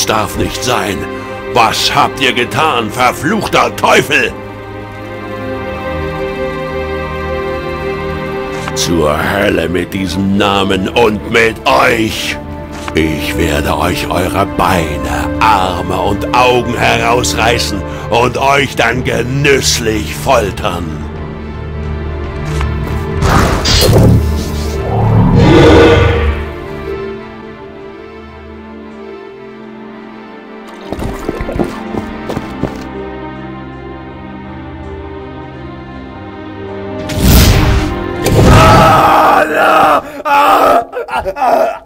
Das darf nicht sein. Was habt ihr getan, verfluchter Teufel? Zur Hölle mit diesem Namen und mit euch! Ich werde euch eure Beine, Arme und Augen herausreißen und euch dann genüsslich foltern. Ah!